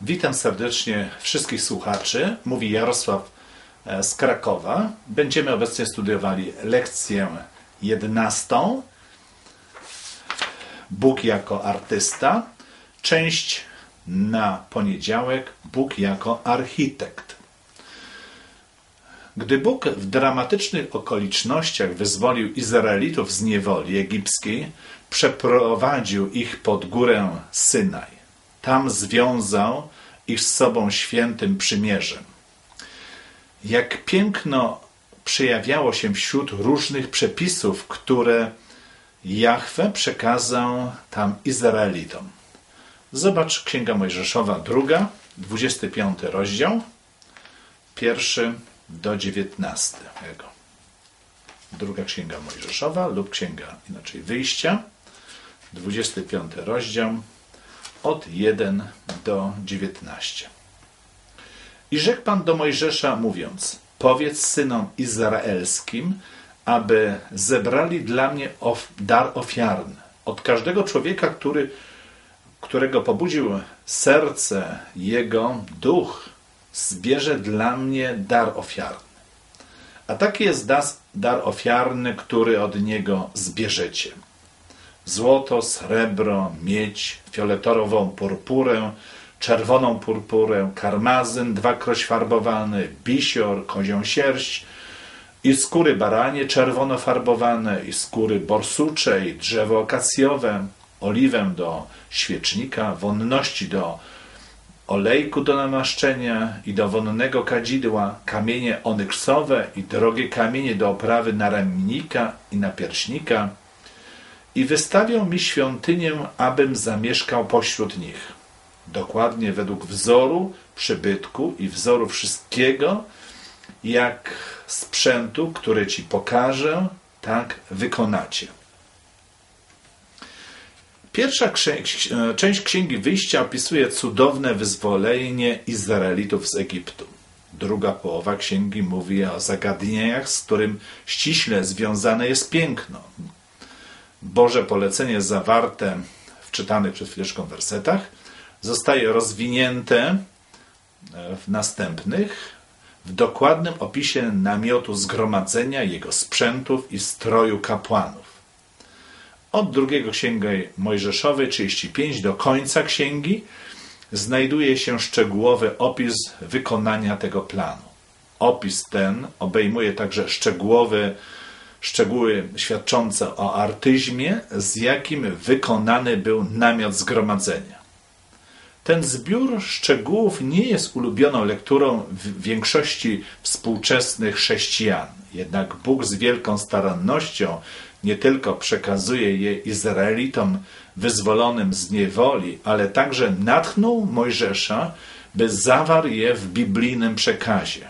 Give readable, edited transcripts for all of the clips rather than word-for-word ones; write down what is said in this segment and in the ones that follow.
Witam serdecznie wszystkich słuchaczy. Mówi Jarosław z Krakowa. Będziemy obecnie studiowali lekcję 11. Bóg jako artysta. Część na poniedziałek. Bóg jako architekt. Gdy Bóg w dramatycznych okolicznościach wyzwolił Izraelitów z niewoli egipskiej, przeprowadził ich pod górę Synaj. Tam związał ich z sobą świętym przymierzem. Jak piękno przejawiało się wśród różnych przepisów, które Jahwe przekazał tam Izraelitom. Zobacz Księga Mojżeszowa 2, 25 rozdział, 1 do 19. Druga Księga Mojżeszowa lub Księga inaczej Wyjścia, 25 rozdział, od 1 do 19. I rzekł Pan do Mojżesza, mówiąc: powiedz synom izraelskim, aby zebrali dla mnie dar ofiarny. Od każdego człowieka, którego pobudził serce jego duch, zbierze dla mnie dar ofiarny. A taki jest dar ofiarny, który od niego zbierzecie: złoto, srebro, miedź, fioletorową purpurę, czerwoną purpurę, karmazyn dwakroć farbowany, bisior, kozią sierść i skóry baranie czerwono farbowane, i skóry borsucze, i drzewo akacjowe, oliwę do świecznika, wonności do olejku do namaszczenia i do wonnego kadzidła, kamienie onyksowe i drogie kamienie do oprawy naramiennika i napierśnika. I wystawią mi świątynię, abym zamieszkał pośród nich. Dokładnie według wzoru przybytku i wzoru wszystkiego, jak sprzętu, który ci pokażę, tak wykonacie. Pierwsza część Księgi Wyjścia opisuje cudowne wyzwolenie Izraelitów z Egiptu. Druga połowa księgi mówi o zagadnieniach, z którym ściśle związane jest piękno. Boże polecenie zawarte w czytanych przed chwileczką wersetach zostaje rozwinięte w następnych w dokładnym opisie namiotu zgromadzenia, jego sprzętów i stroju kapłanów. Od drugiego Księgi Mojżeszowej 35 do końca księgi znajduje się szczegółowy opis wykonania tego planu. Opis ten obejmuje także szczegóły świadczące o artyzmie, z jakim wykonany był namiot zgromadzenia. Ten zbiór szczegółów nie jest ulubioną lekturą większości współczesnych chrześcijan. Jednak Bóg z wielką starannością nie tylko przekazuje je Izraelitom wyzwolonym z niewoli, ale także natchnął Mojżesza, by zawarł je w biblijnym przekazie.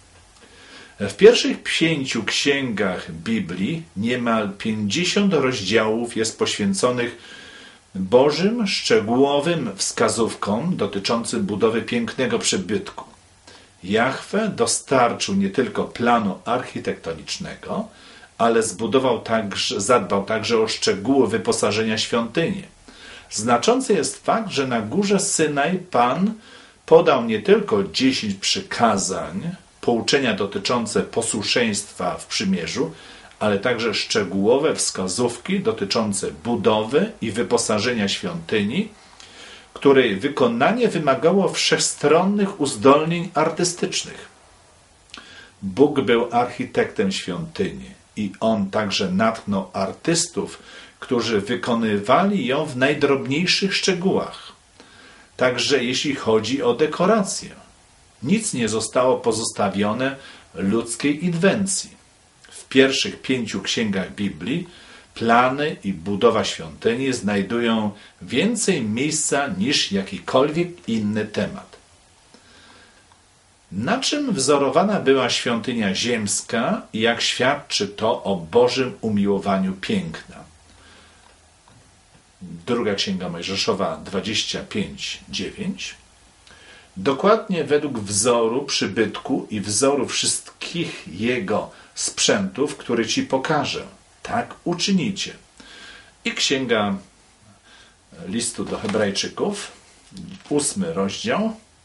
W pierwszych 5 księgach Biblii niemal 50 rozdziałów jest poświęconych Bożym, szczegółowym wskazówkom dotyczącym budowy pięknego przybytku. Jahwe dostarczył nie tylko planu architektonicznego, ale zadbał także o szczegóły wyposażenia świątyni. Znaczący jest fakt, że na górze Synaj Pan podał nie tylko 10 przykazań, pouczenia dotyczące posłuszeństwa w przymierzu, ale także szczegółowe wskazówki dotyczące budowy i wyposażenia świątyni, której wykonanie wymagało wszechstronnych uzdolnień artystycznych. Bóg był architektem świątyni i On także natchnął artystów, którzy wykonywali ją w najdrobniejszych szczegółach. Także jeśli chodzi o dekorację. Nic nie zostało pozostawione ludzkiej inwencji. W pierwszych 5 księgach Biblii plany i budowa świątyni znajdują więcej miejsca niż jakikolwiek inny temat. Na czym wzorowana była świątynia ziemska i jak świadczy to o Bożym umiłowaniu piękna? Druga Księga Mojżeszowa 25:9. Dokładnie według wzoru przybytku i wzoru wszystkich jego sprzętów, który ci pokażę. Tak uczynicie. I Księga listu do Hebrajczyków, 8 rozdział,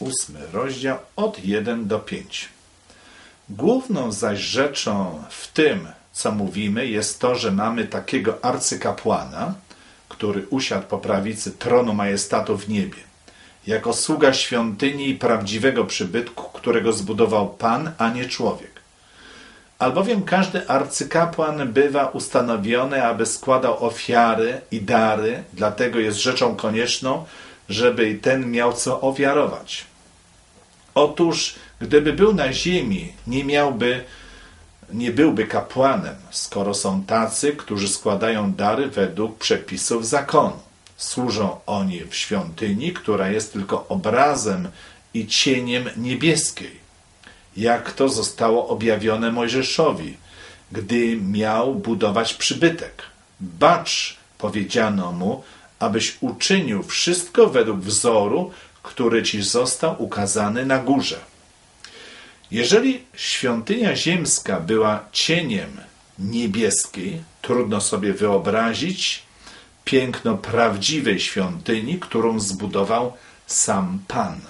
8 rozdział od 1 do 5. Główną zaś rzeczą w tym, co mówimy, jest to, że mamy takiego arcykapłana, który usiadł po prawicy tronu majestatu w niebie, jako sługa świątyni i prawdziwego przybytku, którego zbudował Pan, a nie człowiek. Albowiem każdy arcykapłan bywa ustanowiony, aby składał ofiary i dary, dlatego jest rzeczą konieczną, żeby i ten miał co ofiarować. Otóż, gdyby był na ziemi, nie byłby kapłanem, skoro są tacy, którzy składają dary według przepisów zakonu. Służą oni w świątyni, która jest tylko obrazem i cieniem niebieskiej, jak to zostało objawione Mojżeszowi, gdy miał budować przybytek. Bacz, powiedziano mu, abyś uczynił wszystko według wzoru, który ci został ukazany na górze. Jeżeli świątynia ziemska była cieniem niebieskiej, trudno sobie wyobrazić piękno prawdziwej świątyni, którą zbudował sam Pan.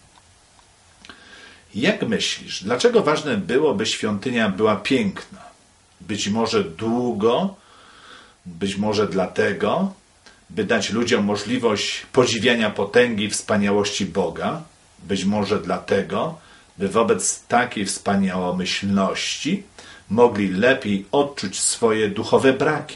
Jak myślisz, dlaczego ważne było, by świątynia była piękna? Być może być może dlatego, by dać ludziom możliwość podziwiania potęgi i wspaniałości Boga, być może dlatego, by wobec takiej wspaniałomyślności mogli lepiej odczuć swoje duchowe braki.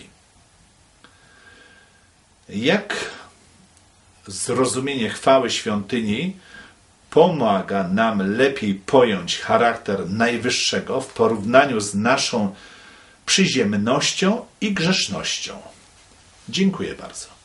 Jak zrozumienie chwały świątyni pomaga nam lepiej pojąć charakter Najwyższego w porównaniu z naszą przyziemnością i grzesznością? Dziękuję bardzo.